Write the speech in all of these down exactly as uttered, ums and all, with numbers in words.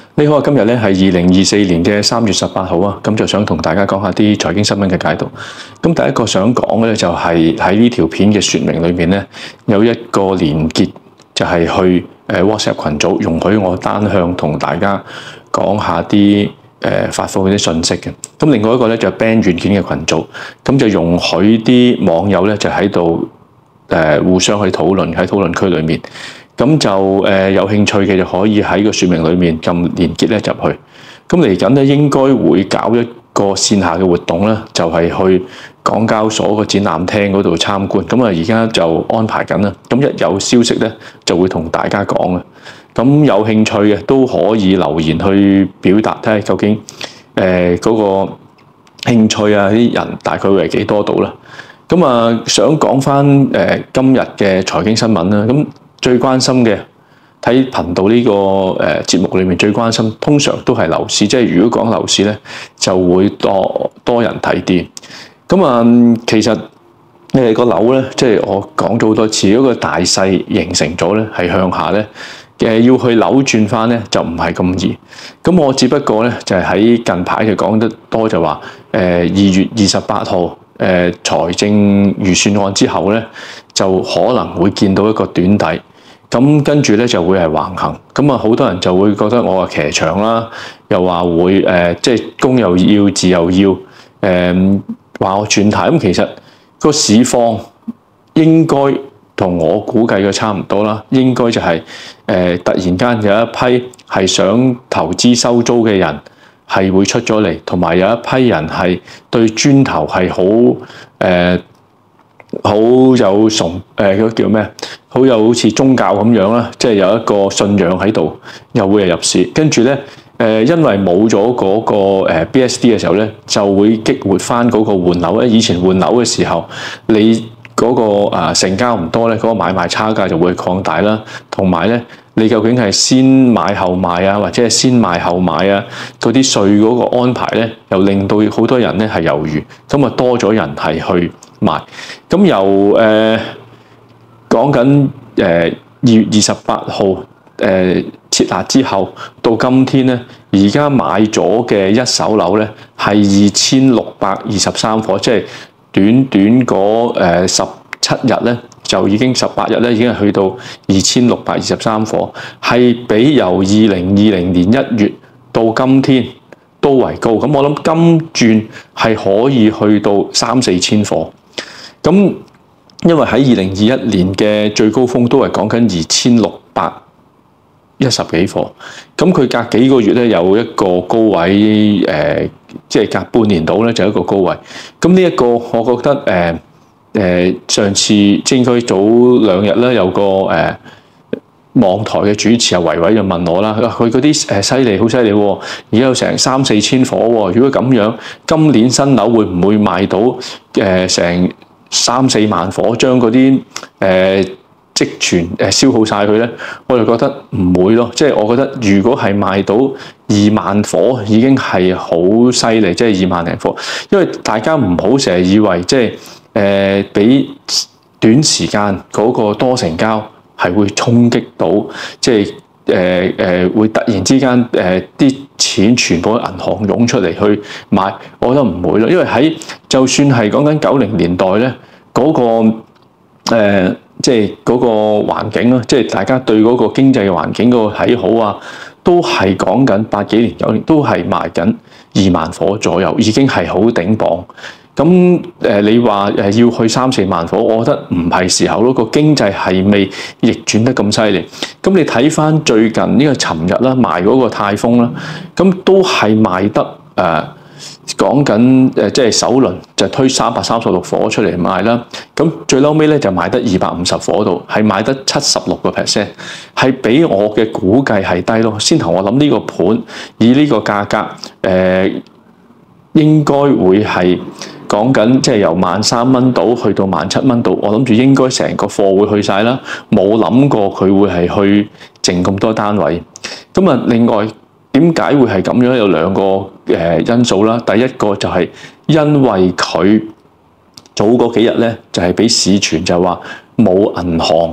你好啊，今日咧係二零二四年嘅三月十八號啊，咁就想同大家講下啲財經新聞嘅解讀。咁第一個想講嘅咧就係喺呢條片嘅說明裏面咧有一個連結，就係去誒 WhatsApp 群組，容許我單向同大家講下啲誒發佈嗰啲信息嘅。咁另外一個咧就係 Band 軟件嘅群組，咁就容許啲網友咧就喺度誒互相去討論喺討論區裏面。咁就誒有興趣嘅就可以喺個說明裏面撳連結咧入去。咁嚟緊咧應該會搞一個線下嘅活動啦，就係去港交所個展覽廳嗰度參觀。咁啊而家就安排緊啦。咁一有消息咧就會同大家講嘅。咁有興趣嘅都可以留言去表達，睇下究竟誒嗰個興趣啊啲人大概會係幾多度啦。咁啊想講翻誒今日嘅財經新聞啦。咁最關心嘅睇頻道呢個誒節目裏面最關心，通常都係樓市，即係如果講樓市咧，就會多多人睇啲。咁啊，其實誒個樓咧，即係我講咗好多次，嗰個大勢形成咗咧，係向下咧，誒要去扭轉翻咧，就唔係咁易。咁我只不過咧，就係喺近排就講得多，就話誒二月二十八號誒財政預算案之後咧，就可能會見到一個短底。咁跟住咧就會係橫行，咁啊好多人就會覺得我話騎牆啦，又話會誒即係公又要，字又要，誒、呃、話我轉態。咁其實個市況應該同我估計嘅差唔多啦，應該就係、是、誒、呃、突然間有一批係想投資收租嘅人係會出咗嚟，同埋有一批人係對磚頭係好誒好有崇誒嗰叫咩？好有好似宗教咁樣啦，即係有一個信仰喺度，又會係入市。跟住咧，誒因為冇咗嗰個誒 B S D 嘅時候咧，就會激活翻嗰個換樓咧。以前換樓嘅時候，你嗰個啊成交唔多咧，嗰個買賣差價就會擴大啦。同埋咧，你究竟係先買後賣啊，或者係先賣後買啊？嗰啲稅嗰個安排咧，又令到好多人咧係猶豫，咁啊多咗人係去賣。咁由誒。呃講緊誒二月二十八號誒設立之後到今天咧，而家買咗嘅一手樓咧係二千六百二十三伙，即係短短嗰誒十七日咧就已經十八日咧已經係去到二千六百二十三伙，係比由二零二零年一月到今天都為高。咁我諗今轉係可以去到三四千伙。咁因為喺二零二一年嘅最高峰都係講緊二千六百一十幾伙，咁佢隔幾個月咧有一個高位，誒、呃，即係隔半年度咧就有一個高位。咁呢一個我覺得誒誒、呃呃、上次即係應該早兩日咧有個誒、呃、網台嘅主持阿維維就問我啦，佢嗰啲誒犀利好犀利喎，而家有成三四千伙喎。如果咁樣，今年新樓會唔會賣到誒成？呃三四萬伙將嗰啲誒積存誒消耗晒佢咧，我就覺得唔會咯。即係我覺得如果係賣到二萬伙已經係好犀利，即係二萬零伙。因為大家唔好成日以為即係誒俾短時間嗰個多成交係會衝擊到，即係誒誒會突然之間誒啲錢全部喺銀行湧出嚟去買，我覺得唔會咯。因為喺就算係講緊九零年代咧，嗰、嗰個誒即係嗰個環境咯，即係大家對嗰個經濟嘅環境嗰個睇好啊，都係講緊八幾年九年都係賣緊二萬伙左右，已經係好頂磅。咁誒，你話誒要去三四萬伙，我覺得唔係時候咯。個經濟係未逆轉得咁犀利。咁你睇翻最近呢個尋日啦，賣嗰個泰豐啦，咁都係賣得誒講緊誒，即係首輪就推三百三十六伙出嚟賣啦。咁最嬲尾咧就賣得二百五十伙度，係賣得七十六個 percent， 係比我嘅估計係低咯。先頭我諗呢個盤以呢個價格誒、呃，應該會係。講緊即係由萬三蚊到去到萬七蚊度，我諗住應該成個貨會去晒啦，冇諗過佢會係去剩咁多單位。咁啊，另外點解會係咁樣？有兩個誒因素啦。第一個就係因為佢早嗰幾日咧，就係俾市傳就話冇銀行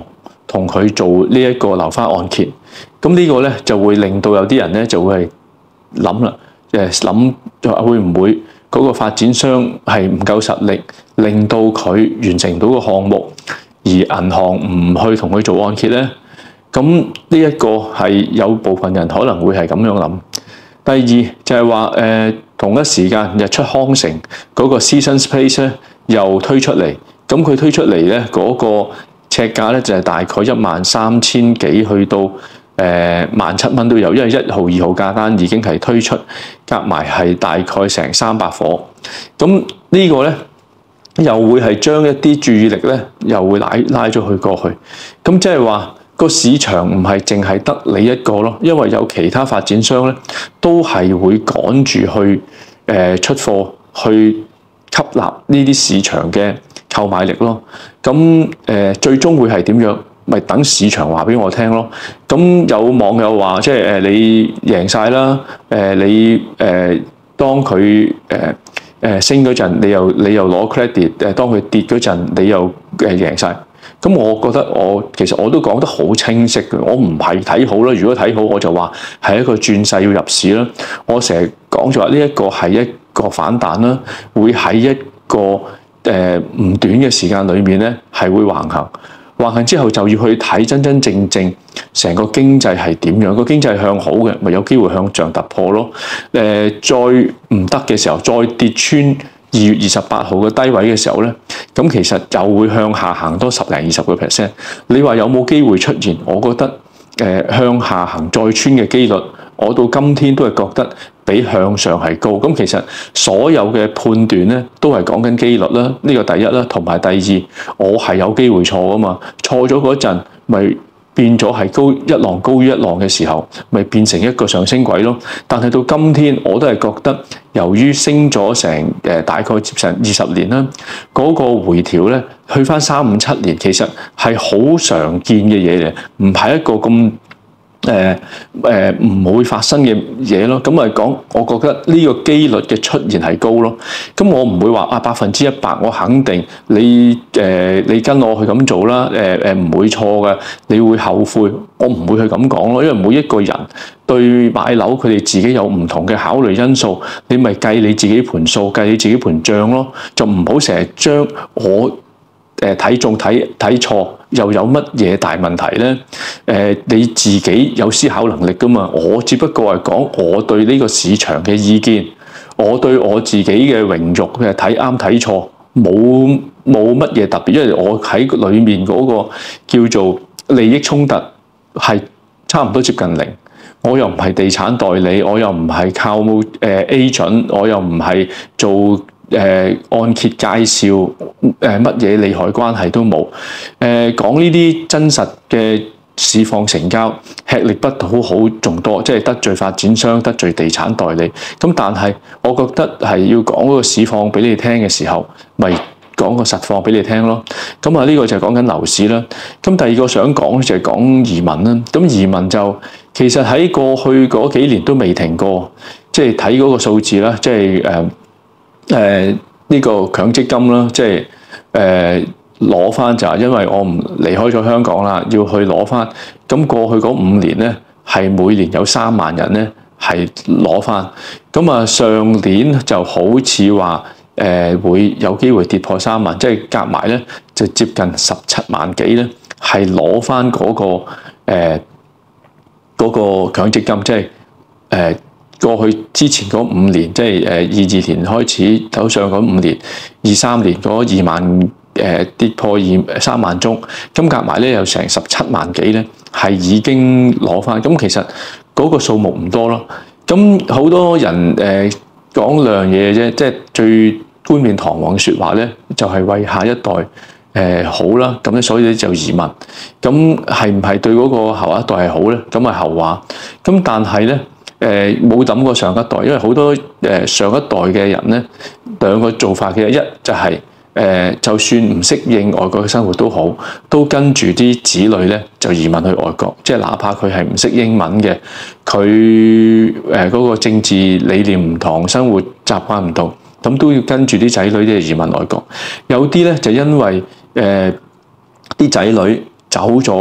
同佢做呢一個樓花按揭。咁呢個咧就會令到有啲人咧就會諗啦，誒諗就話會唔會嗰個發展商係唔夠實力，令到佢完成到個項目，而銀行唔去同佢做按揭咧？咁呢一個係有部分人可能會係咁樣諗。第二就係話誒同一時間日出康城嗰個 Seasons Place 咧又推出嚟，咁佢推出嚟咧嗰個尺價咧就係大概一萬三千幾去到誒萬七蚊都有，因為一號二號價單已經係推出，夾埋係大概成三百夥。咁呢個咧又會係將一啲注意力咧又會拉拉咗去過去。咁即係話個市場唔係淨係得你一個咯，因為有其他發展商咧都係會趕住去誒出貨去吸納呢啲市場嘅購買力咯。咁誒、呃、最終會係點樣？咪等市場話俾我聽咯。咁有網友話，即係誒你贏晒啦，誒你誒當佢誒誒升嗰陣，你又你又攞 credit，誒當佢跌嗰陣，你又誒贏晒。咁我覺得我其實我都講得好清晰嘅，我唔係睇好啦。如果睇好，我就話係一個轉勢要入市啦。我成日講咗話呢一個係一個反彈啦，會喺一個誒唔、呃、短嘅時間裏面咧係會橫行。橫行之後就要去睇真真正正成個經濟係點樣，個經濟向好嘅，咪有機會向上突破咯。誒、呃，再唔得嘅時候，再跌穿二月二十八號嘅低位嘅時候咧，咁其實又會向下行多十零二十個 percent。你話有冇機會出現？我覺得誒、呃、向下行再穿嘅機率，我到今天都係覺得比向上係高。咁其實所有嘅判斷咧，都係講緊機率啦。呢個第一啦，同埋第二，我係有機會錯噶嘛。錯咗嗰陣，咪變咗係高一浪高於一浪嘅時候，咪變成一個上升軌咯。但係到今天，我都係覺得，由於升咗成誒大概接近二十年啦，嗰、那個回調咧，去翻三五七年，其實係好常見嘅嘢嚟，唔係一個咁。誒誒唔會發生嘅嘢咯，咁咪講，我覺得呢個機率嘅出現係高咯。咁我唔會話啊百分之一百，我肯定你誒、呃、你跟我去咁做啦。誒誒唔會錯嘅，你會後悔。我唔會去咁講咯，因為每一個人對買樓佢哋自己有唔同嘅考慮因素，你咪計你自己盤數，計你自己盤帳咯，就唔好成日將我誒睇中睇睇錯。又有乜嘢大問題咧？誒、呃，你自己有思考能力噶嘛？我只不過係講我對呢個市場嘅意見，我對我自己嘅榮辱嘅睇啱睇錯，冇冇乜嘢特別，因為我喺裡面嗰個叫做利益衝突係差唔多接近零。我又唔係地產代理，我又唔係靠誒 agent，我又唔係做。誒、呃、按揭介紹誒乜嘢利害關係都冇，誒、呃、講呢啲真實嘅市況成交，吃力不討好仲多，即係得罪發展商、得罪地產代理。咁但係我覺得係要講嗰個市況俾你聽嘅時候，咪講個實況俾你聽咯。咁啊呢個就係講緊樓市啦。咁第二個想講就係講移民啦。咁移民就其實喺過去嗰幾年都未停過，即係睇嗰個數字啦，即係誒。呃誒呢、呃這個強積金啦，即係誒攞翻就係因為我唔離開咗香港啦，要去攞翻。咁過去嗰五年咧，係每年有三萬人咧係攞翻。咁啊上年就好似話誒會有機會跌破三萬，即係夾埋咧就接近十七萬幾咧，係攞翻嗰個誒嗰、呃那個強積金，即係誒。呃過去之前嗰五年，即係誒二二年開始走上嗰五年，二三年嗰二萬誒、呃、跌破二三萬宗，咁夾埋咧有成十七萬幾咧，係已經攞翻。咁其實嗰個數目唔多咯。咁好多人誒、呃、講兩樣嘢啫，即係最冠冕堂皇嘅説話咧，就係、是、為下一代誒、呃、好啦。咁咧所以咧就移民。咁係唔係對嗰個後一代係好咧？咁係後話。咁但係咧。誒冇諗過上一代，因為好多誒、呃、上一代嘅人咧，兩個做法嘅，一就係、是、誒、呃、就算唔適應外國嘅生活都好，都跟住啲子女咧就移民去外國，即係哪怕佢係唔識英文嘅，佢誒嗰個政治理念唔同，生活習慣唔同，咁都要跟住啲仔女咧移民外國。有啲咧就因為誒啲仔女走咗。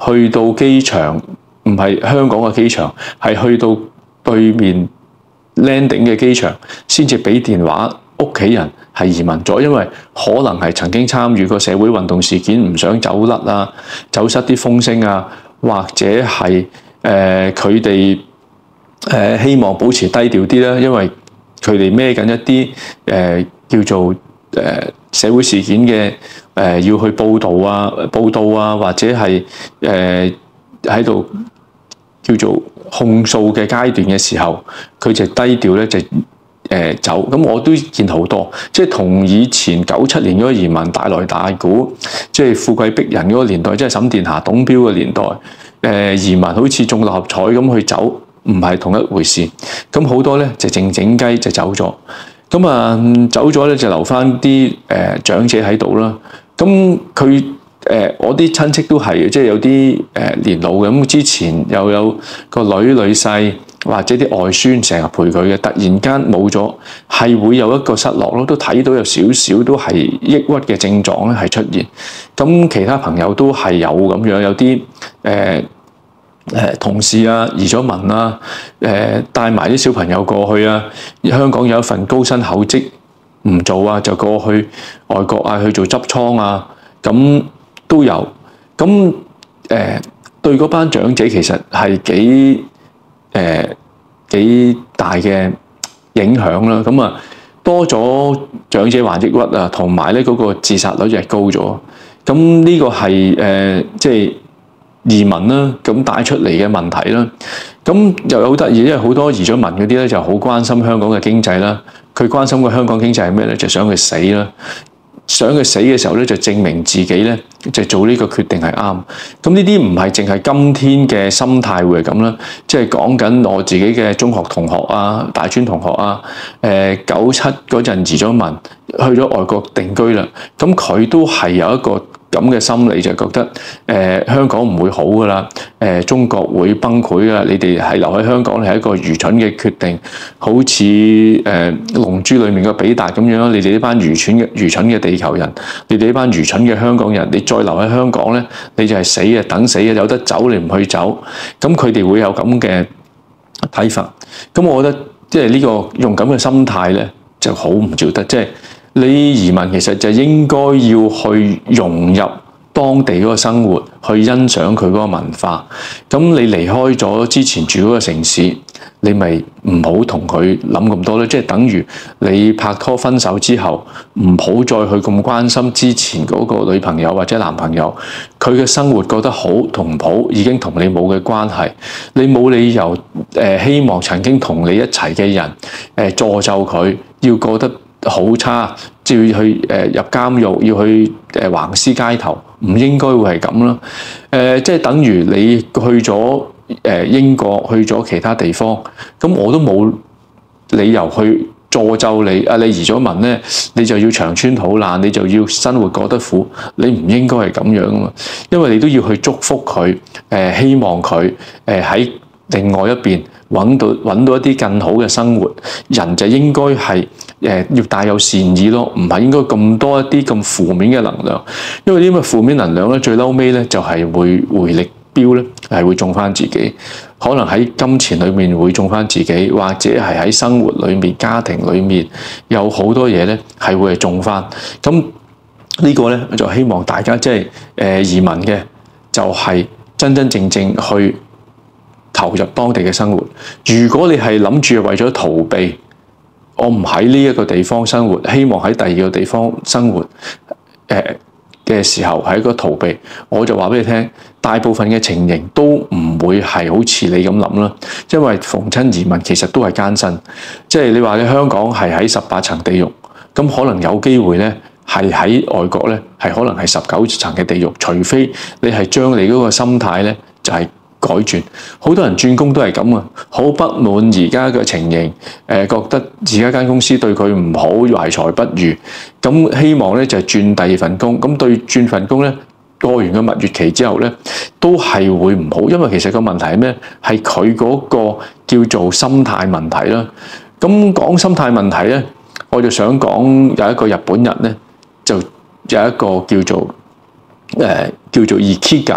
去到機場，唔係香港嘅機場，係去到對面 landing 嘅機場，先至俾電話屋企人係移民咗，因為可能係曾經參與過社會運動事件，唔想走甩啊，走失啲風聲啊，或者係誒佢哋誒希望保持低調啲啦，因為佢哋孭緊一啲誒、呃、叫做誒、呃、社會事件嘅誒、呃、要去報導啊、報導啊，或者係誒喺度叫做控訴嘅階段嘅時候，佢就低調咧就誒、呃、走。咁我都見好多，即係同以前九七年嗰個移民大來大股，即係富貴逼人嗰個年代，即係沈殿霞、董驃嘅年代，誒、呃、移民好似中六合彩咁去走，唔係同一回事。咁好多咧就靜靜雞就走咗，咁啊走咗咧就留翻啲誒長者喺度啦。咁佢誒我啲親戚都係，即係有啲誒年老嘅，咁之前又有個女女婿或者啲外孫成日陪佢嘅，突然間冇咗，係會有一個失落咯，都睇到有少少都係抑鬱嘅症狀咧係出現。咁其他朋友都係有咁樣，有啲誒誒同事啊移咗民啊，誒帶埋啲小朋友過去啊，香港有一份高薪厚職唔做啊，就過去外國啊去做執倉啊，咁都有。咁誒、呃、對嗰班長者其實係幾誒、呃、幾大嘅影響啦。咁啊多咗長者患抑鬱啊，同埋咧嗰個自殺率係高咗。咁呢個係誒即係移民啦，咁帶出嚟嘅問題啦。咁又好得意，因為好多移咗民嗰啲咧就好關心香港嘅經濟啦。佢關心個香港經濟係咩咧？就想佢死啦。想佢死嘅時候咧，就證明自己咧就做呢個決定係啱。咁呢啲唔係淨係今天嘅心態會係咁啦，即係講緊我自己嘅中學同學啊、大專同學啊，誒九七嗰陣移咗民去咗外國定居啦。咁佢都係有一個咁嘅心理，就覺得誒、呃、香港唔會好噶啦，誒、呃、中國會崩潰噶啦。你哋係留喺香港係一個愚蠢嘅決定，好似誒、呃《龍珠》裡面嘅比達咁樣。你哋呢班愚蠢嘅愚蠢嘅地球人，你哋呢班愚蠢嘅香港人，你再留喺香港咧，你就係死嘅，等死嘅，有得走你唔去走。咁佢哋會有咁嘅睇法。咁我覺得即係呢個用咁嘅心態咧，就好唔照得。即係你移民其實就應該要去融入當地嗰個生活，去欣賞佢嗰個文化。咁你離開咗之前住嗰個城市，你咪唔好同佢諗咁多咧。即係等於你拍拖分手之後，唔好再去咁關心之前嗰個女朋友或者男朋友，佢嘅生活過得好同唔好，已經同你冇嘅關係。你冇理由誒、呃、希望曾經同你一齊嘅人誒詛咒佢要過得好差，就要去誒、呃、入監獄，要去誒、呃、橫屍街頭，唔應該會係咁啦。誒、呃，即係等於你去咗誒、呃、英國，去咗其他地方，咁我都冇理由去詛咒你。啊，你移咗民咧，你就要長穿肚爛，你就要生活過得苦，你唔應該係咁樣啊嘛。因為你都要去祝福佢，誒、呃、希望佢誒喺另外一邊揾到揾到一啲更好嘅生活。人就應該係誒要帶有善意咯，唔係應該咁多一啲咁負面嘅能量。因為呢啲咁嘅負面能量咧，最嬲尾咧就係會回力鏢咧，係會中翻自己。可能喺金錢裏面會中翻自己，或者係喺生活裏面、家庭裏面有好多嘢咧係會係中翻。咁呢個咧就希望大家即係誒移民嘅，就係真真正正去投入當地嘅生活。如果你係諗住為咗逃避，我唔喺呢一個地方生活，希望喺第二個地方生活，誒、呃、嘅時候係一個逃避，我就話俾你聽，大部分嘅情形都唔會係好似你咁諗啦。因為逢親移民其實都係艱辛，即係你話你香港係喺十八層地獄，咁可能有機會咧係喺外國咧係可能係十九層嘅地獄，除非你係將你嗰個心態咧就係、是。改轉，好多人轉工都係咁啊，好不滿而家嘅情形，誒、呃、覺得而家間公司對佢唔好，懷才不遇，咁希望咧就係轉第二份工，咁對轉份工咧過完個蜜月期之後咧，都係會唔好，因為其實個問題係咩？係佢嗰個叫做心態問題啦。咁講心態問題咧，我就想講有一個日本人咧，就有一個叫做誒、呃、叫做 Ikiga。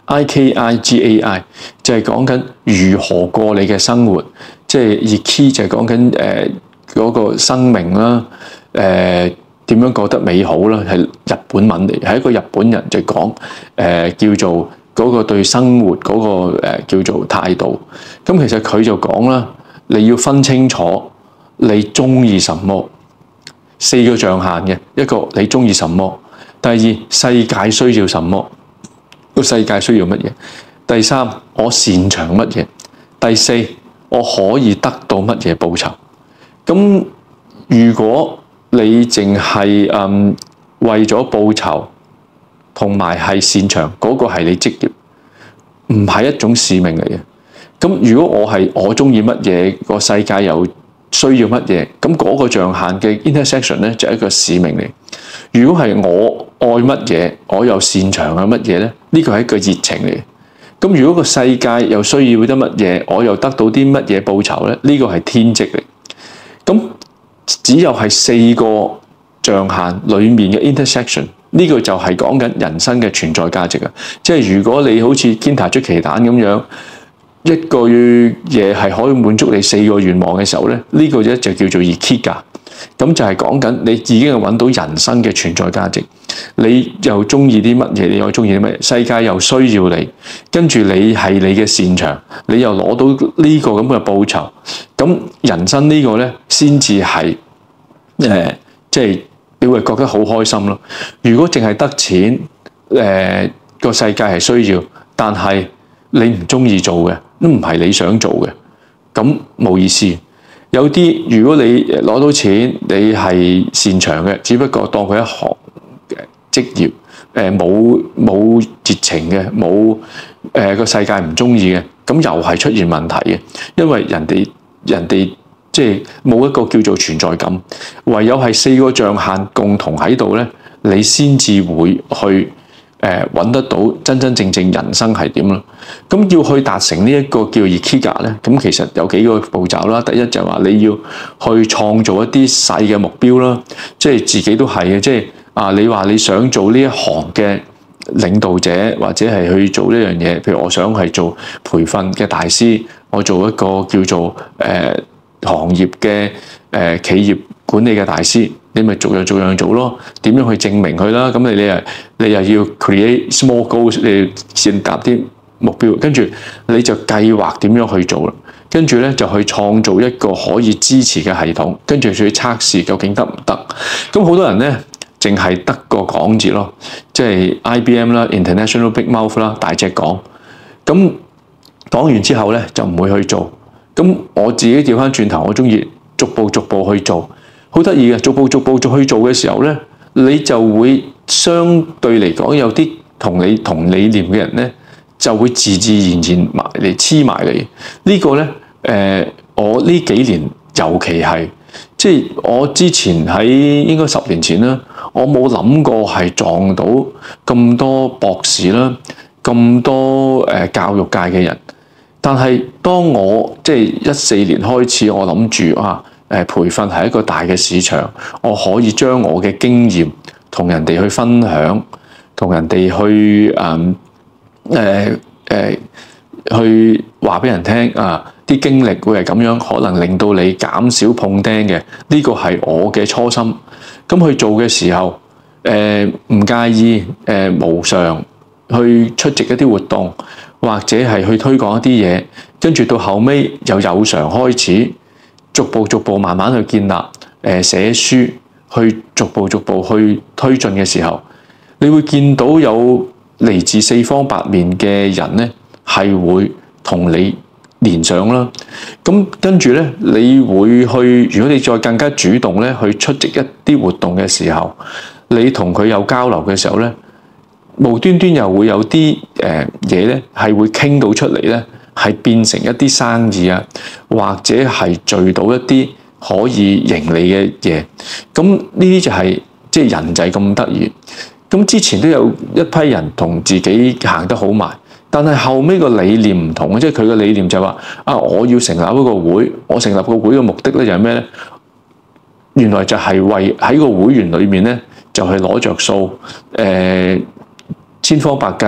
I K I G A I 就係講緊如何過你嘅生活，即係 Ikigai 就係講緊誒嗰個生命啦，誒、呃、點樣過得美好啦，係日本文嚟，係一個日本人就講誒、呃、叫做嗰個對生活嗰、那個誒、呃、叫做態度。咁其實佢就講啦，你要分清楚你中意什麼，四個象限嘅一個你中意什麼，第二世界需要什麼。個世界需要乜嘢？第三，我擅長乜嘢？第四，我可以得到乜嘢報酬？咁如果你淨係嗯為咗報酬同埋係擅長嗰個係你職業，唔係一種使命嚟嘅。咁如果我係我中意乜嘢，個世界又需要乜嘢？咁嗰個象限嘅 intersection 咧就係一個使命嚟。如果係我愛乜嘢，我又擅長嘅乜嘢咧？呢個係一個熱情嚟嘅。咁如果個世界又需要得乜嘢，我又得到啲乜嘢報酬咧？呢個係天職嚟。咁只有係四個象限裡面嘅 intersection，呢個就係講緊人生嘅存在價值啊！即係如果你好似堅塔出奇蛋咁樣，一個嘢係可以滿足你四個願望嘅時候咧，呢個咧就叫做 Ikigai。咁就係講緊你已經係揾到人生嘅存在價值，你又中意啲乜嘢？你又中意啲乜嘢？世界又需要你，跟住你係你嘅擅長，你又攞到呢個咁嘅報酬，咁人生呢個咧先至係誒，即係你會覺得好開心咯。如果淨係得錢，誒個世界係需要，但係你唔中意做嘅，都唔係你想做嘅，咁冇意思。有啲如果你攞到錢，你係擅長嘅，只不過當佢一行嘅職業，誒冇冇熱情嘅，冇誒個世界唔中意嘅，咁又係出現問題嘅，因為人哋人哋即係冇一個叫做存在感，唯有係四個象限共同喺度咧，你先至會去誒揾得到真真正正人生係點咯。咁要去達成呢一個叫 Ikigai 咧，咁其實有幾個步驟啦。第一就係話你要去創造一啲細嘅目標啦，即係自己都係嘅，即係啊你話你想做呢一行嘅領導者，或者係去做呢樣嘢，譬如我想係做培訓嘅大師，我做一個叫做誒、呃、行業嘅誒、呃、企業管理嘅大師，你咪逐樣逐樣做咯。點樣去證明佢啦？咁你你又你又要 create small goals，你先達啲目標，跟住你就計劃點樣去做啦。跟住咧就去創造一個可以支持嘅系統，跟住去測試究竟得唔得。咁好多人咧淨係得個講字咯，即係 I B M 啦、International Big Mouth 啦，大隻講。咁講完之後咧就唔會去做。咁我自己調翻轉頭，我中意逐步逐步去做，好得意嘅。逐步逐步去做嘅時候咧，你就會相對嚟講有啲同你同理念嘅人咧，就會自自然然埋嚟黐埋嚟。呢個咧，誒、呃，我呢幾年尤其係，即係我之前喺應該十年前啦，我冇諗過係撞到咁多博士啦，咁多誒教育界嘅人。但係當我即係一四年開始，我諗住啊，誒培訓係一個大嘅市場，我可以將我嘅經驗同人哋去分享，同人哋去誒誒誒去話俾人聽啊，啲經歷會係咁樣，可能令到你減少碰釘嘅。呢個係我嘅初心。咁去做嘅時候，誒唔介意誒無償去出席一啲活動，或者係去推廣一啲嘢，跟住到後尾由有償開始，逐步逐步慢慢去建立，誒寫書，去逐步逐步去推進嘅時候，你會見到有嚟自四方八面嘅人咧，係會同你連上啦。咁跟住咧，你會去，如果你再更加主動咧，去出席一啲活動嘅時候，你同佢有交流嘅時候咧，無端端又會有啲誒嘢咧，係會傾到出嚟咧，係變成一啲生意啊，或者係聚到一啲可以盈利嘅嘢。咁呢啲就係即係人就係咁得意。咁之前都有一批人同自己行得好埋，但係後尾個理念唔同，即係佢嘅理念就係話啊，我要成立一個會，我成立個會嘅目的咧就係咩咧？原來就係為喺個會員裏面咧，就係攞着數，誒、呃、千方百計，誒、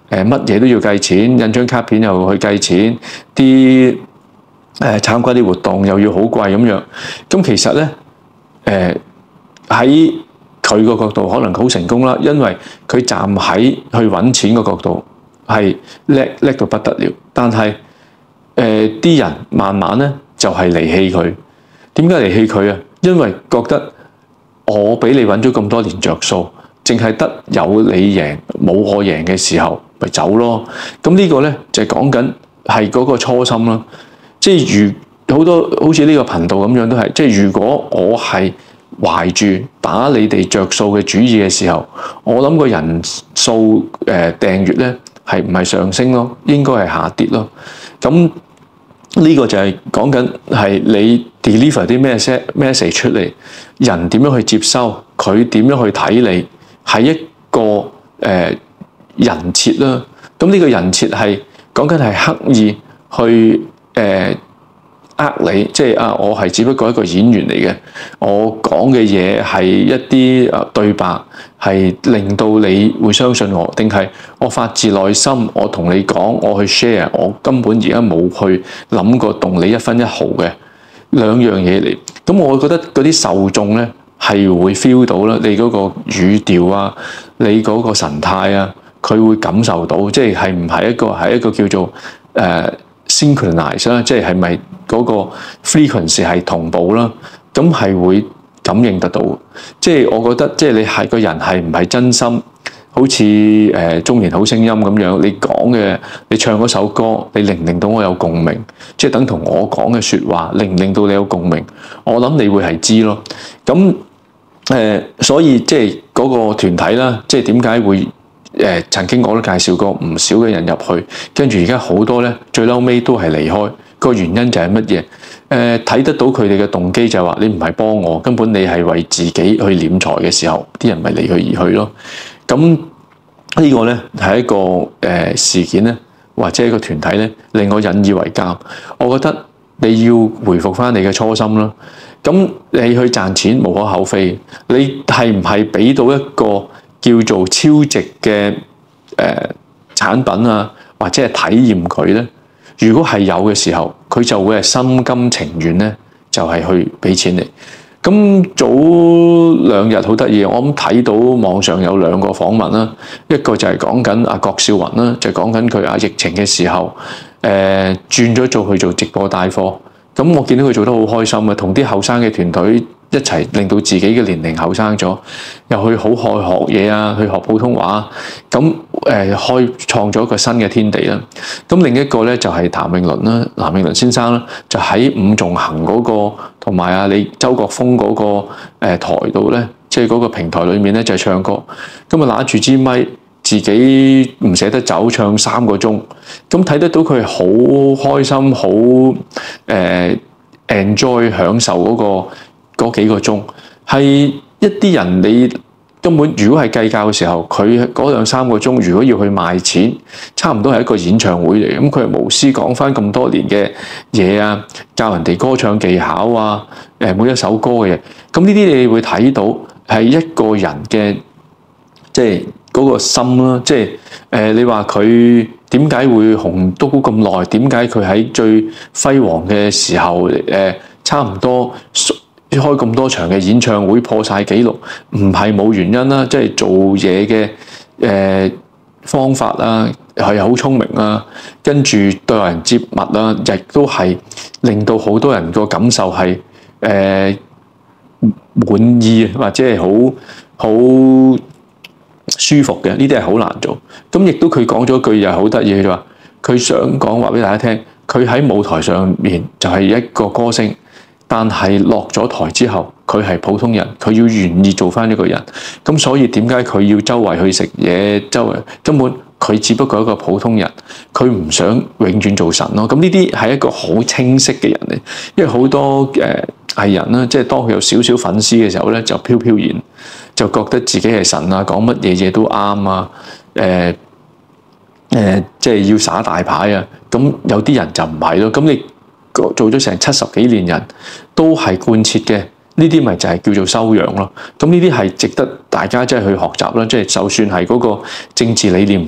誒乜嘢都要計錢，印張卡片又去計錢，啲誒參加啲活動又要好貴咁樣。咁其實咧，誒喺佢個角度可能好成功啦，因為佢站喺去揾錢個角度係叻叻到不得了。但係誒啲人慢慢咧就係離棄佢。點解離棄佢啊？因為覺得我俾你揾咗咁多年着數，淨係得有你贏冇我贏嘅時候，咪走咯。咁呢個咧就係講緊係嗰個初心啦。即係如好多好似呢個頻道咁樣都係，即係如果我係懷住打你哋着數嘅主意嘅時候，我諗個人數誒訂閱咧係唔係上升咯，應該係下跌咯。咁呢個就係講緊係你 deliver 啲咩 message 出嚟，人點樣去接收，佢點樣去睇你，係一個誒、呃、人設啦。咁呢個人設係講緊係刻意去誒呃你，即係啊，我係只不過一個演員嚟嘅，我講嘅嘢係一啲誒對白，係令到你會相信我，定係我發自內心，我同你講，我去 share，我根本而家冇去諗過動你一分一毫嘅兩樣嘢嚟。咁我覺得嗰啲受眾咧係會 feel 到啦，你嗰個語調啊，你嗰個神態啊，佢會感受到，即係係唔係一個係一個叫做誒、呃、synchronize 啦，即係係咪嗰個 frequency 係同步啦？咁係會感應得到。即係我覺得，即係你係個人係唔係真心，好似誒、呃、中年好聲音咁樣，你講嘅，你唱嗰首歌，你令唔令到我有共鳴？即係等同我講嘅説話，令唔令到你有共鳴？我諗你會係知咯。咁誒、呃，所以即係嗰個團體啦，即係點解會誒、呃、曾經我都介紹過唔少嘅人入去，跟住而家好多咧，最嬲尾都係離開。個原因就係乜嘢？誒、呃、睇得到佢哋嘅動機就係話你唔係幫我，根本你係為自己去斂財嘅時候，啲人咪離佢而去咯。咁呢個咧係一個誒、呃、事件咧，或者一個團體咧，令我引以為鑑。我覺得你要回復翻你嘅初心啦。咁你去賺錢無可厚非，你係唔係俾到一個叫做超值嘅誒、呃、產品啊，或者係體驗佢咧？如果係有嘅時候，佢就會係心甘情願咧，就係、是、去俾錢你。咁早兩日好得意，我諗睇到網上有兩個訪問啦，一個就係講緊阿郭少雲啦，就講緊佢啊疫情嘅時候，誒、呃、轉咗做去做直播帶貨。咁我見到佢做得好開心啊，同啲後生嘅團隊一齊令到自己嘅年齡後生咗，又去好愛學嘢啊，去學普通話，咁誒開創咗一個新嘅天地啦。咁另一個咧就係譚詠麟啦，譚詠麟先生啦，就喺伍仲衡嗰個同埋啊你周國峰嗰個誒台度咧，即係嗰個平台裏面咧就係唱歌，咁啊拿住支咪，自己唔捨得走，唱三個鐘，咁睇得到佢好開心，好誒、呃、enjoy 享受嗰、嗰個嗰幾個鐘，係一啲人你根本如果係計較嘅時候，佢嗰兩三個鐘如果要去賣錢，差唔多係一個演唱會嚟。咁佢係無私講翻咁多年嘅嘢啊，教人哋歌唱技巧啊，誒每一首歌嘅嘢，咁呢啲你會睇到係一個人嘅即係嗰個心啦。即係誒、呃、你話佢點解會紅都咁耐？點解佢喺最輝煌嘅時候誒、呃、差唔多開咁多場嘅演唱會破晒紀錄，唔係冇原因啦，即係做嘢嘅誒方法啊，係好聰明啊，跟住對人接物啊，亦都係令到好多人個感受係誒、呃、滿意或者係好好舒服嘅，呢啲係好難做。咁亦都佢講咗句又係好得意，佢就話佢想講話俾大家聽，佢喺舞台上面就係一個歌星。但係落咗台之後，佢係普通人，佢要願意做翻一個人。咁所以點解佢要周圍去食嘢？周圍根本佢只不過係一個普通人，佢唔想永遠做神咯。咁呢啲係一個好清晰嘅人嚟，因為好多誒、呃、藝人啦，即係當佢有少少粉絲嘅時候咧，就飄飄然，就覺得自己係神啊，講乜嘢嘢都啱啊，誒、呃、誒、呃，即係要耍大牌啊。咁有啲人就唔係咯。咁你做咗成七十幾年人都係貫徹嘅，呢啲咪就係叫做修養咯。咁呢啲係值得大家即係去學習啦。即係就算係嗰個政治理念唔同，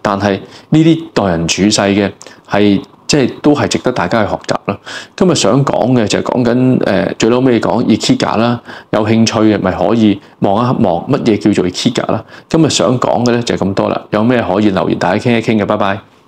但係呢啲待人處世嘅係即係都係值得大家去學習啦。今日想講嘅就係講緊誒最撈尾講 IKEA 啦，有興趣嘅咪可以望一望乜嘢叫做 IKEA 啦。今日想講嘅咧就係咁多啦，有咩可以留言大家傾一傾嘅，拜拜。